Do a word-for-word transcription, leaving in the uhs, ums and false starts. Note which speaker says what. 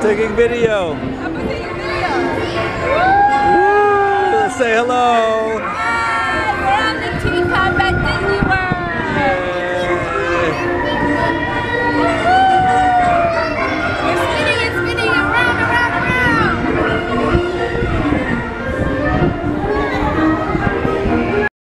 Speaker 1: taking video.
Speaker 2: I'm taking video.
Speaker 1: Woo! Say hello.
Speaker 2: Hi, we're on the teacup at Disney World.